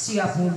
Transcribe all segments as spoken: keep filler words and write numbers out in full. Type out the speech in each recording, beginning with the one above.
siapun.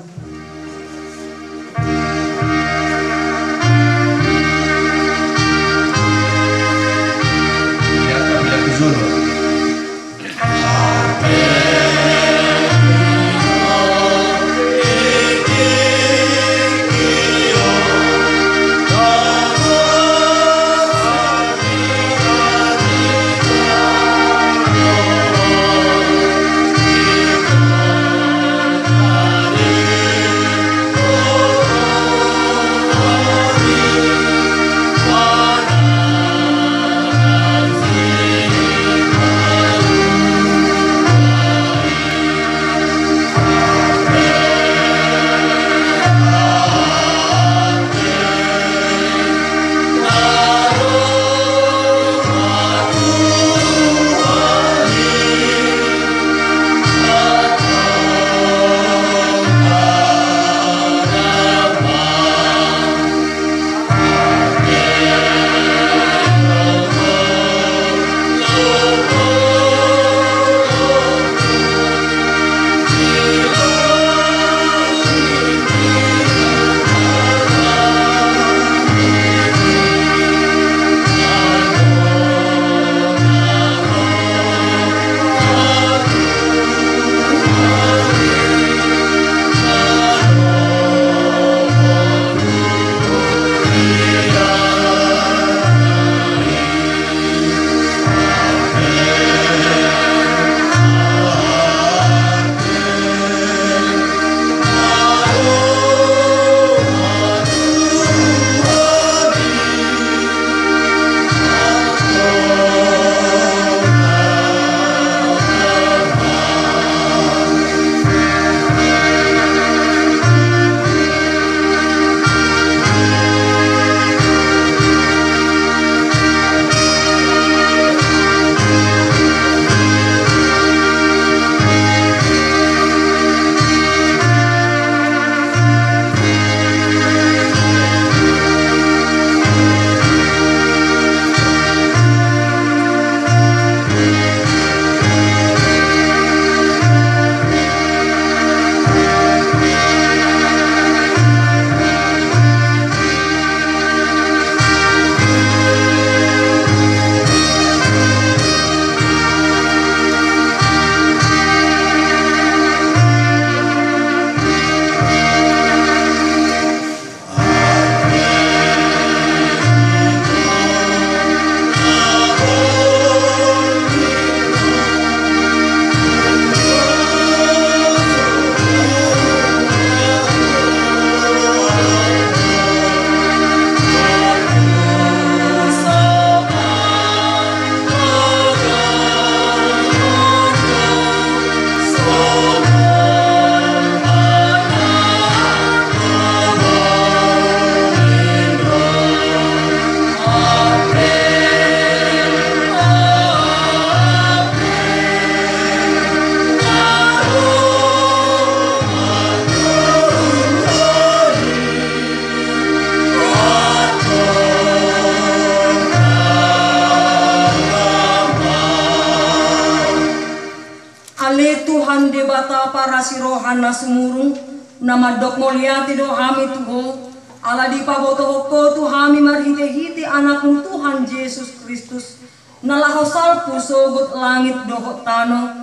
Tuhan debata para sirohan na sumurung nama dok moliati do hami tuho ala di paboto ko tu hami marhite-hite anakmu Tuhan Yesus Kristus nalaho salpu sogut langit dohot tano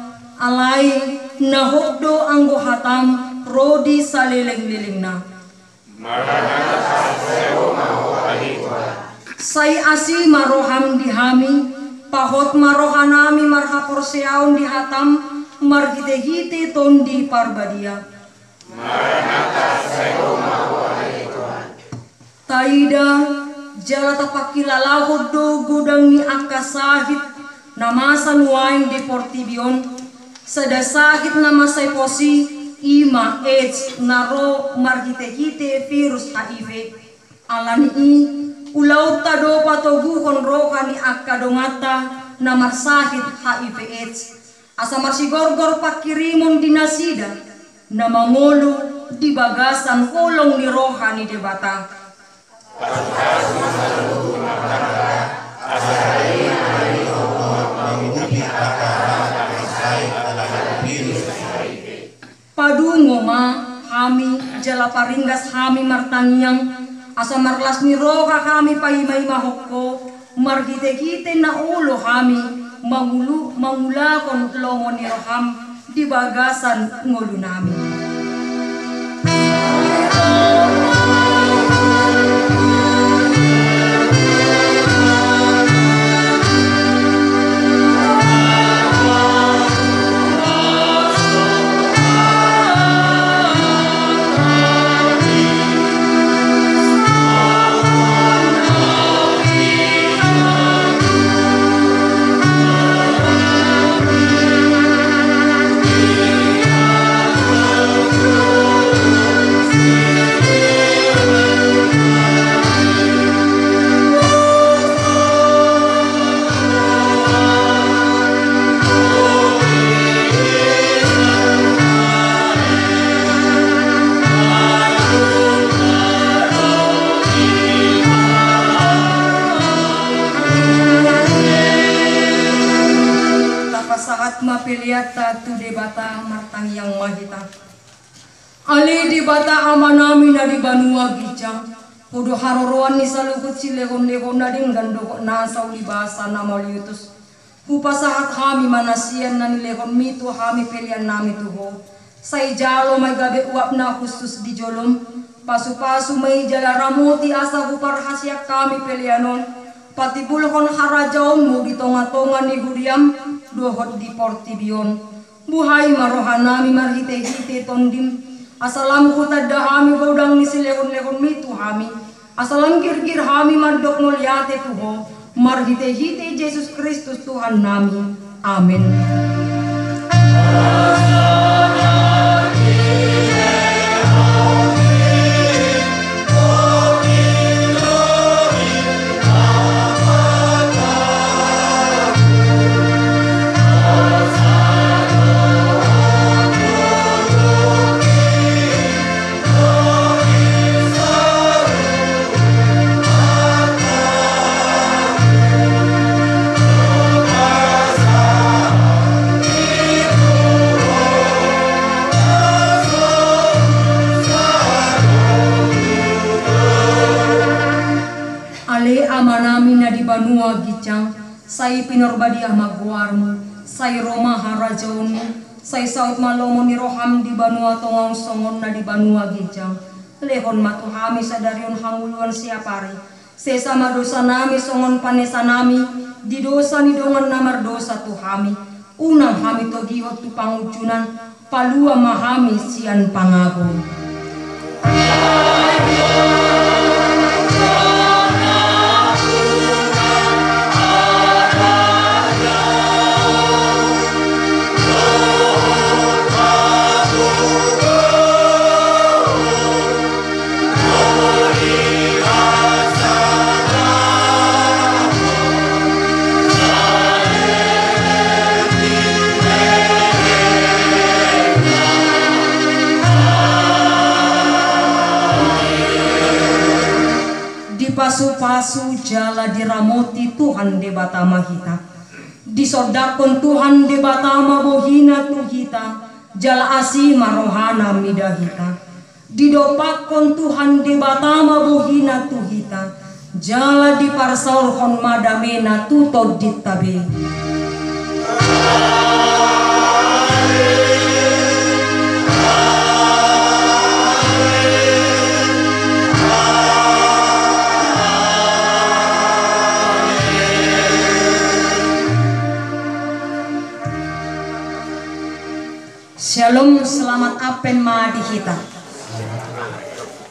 alai nahokdo anggo hatam rodi saleleng-leleng na say asi maroham di hami pahot marohanami marhapor seaun di hatam marhite-hite tondi parbadia Maranatha sayoma taida jalata pakila lahod do gudang ni akasahit namasan wain di portibion sadasahit namasay posi ima AIDS naro marhite-hite virus H I V alani i ulaw tado patoguhon roka ni akadongata namarsahit H I V AIDS asa marsigorgor pakirimon dinasida na mangolo di bagasan ulong ni rohani debata. Padungo ma kami jala paringgas kami martangyang asa marlas ni roka kami paimay mahoko margite-gite na ulo kami mangulu mangulakon longon ni roham di bagasan ngulu namin. Mapiliata tu debata martang yang mahita ali debata amanami na di banua gijang podo haroroan ni salukut silehon lehon na ding gandok na sauli basa na maliutus hupasahat hami manasian na nilehon mito hami pelian nami tuho say jalo may gabi uap na khusus di jolom pasu-pasu may jala ramoti asa hupar hasyak kami pelianon pati bulhon harajaon mo gitonga-tonga ni Gudiam dohot di Portibion buhay marohanami marhite-hite tondim asalam kutadda hami baudang ni silehon-lehon mitu hami asalam gir-gir hami mardok mulyate tuho marhite-hite Yesus Kristus Tuhan nami amin. Amanami na di banua gicang say pinorbadiah magwarmo say Roma harajaon say saut malomo ni roham di banua tongang songon na di banua gicang lehon matuhami sa darion hanguluan siapari sesama dosa nami songon panesa nami di dosa ni dongan namar dosa tuhami unang hami togihot tu pangucunan palua mahami sian pangagon. Pasu-pasu jala diramoti Tuhan debata mahita disodakon Tuhan debata mabohina tuhita jala asi marohana midahita didopakon Tuhan debata mabohina tuhita jala diparsaurhon madamena tutod ditabe. Shalom, selamat apen ma di kita.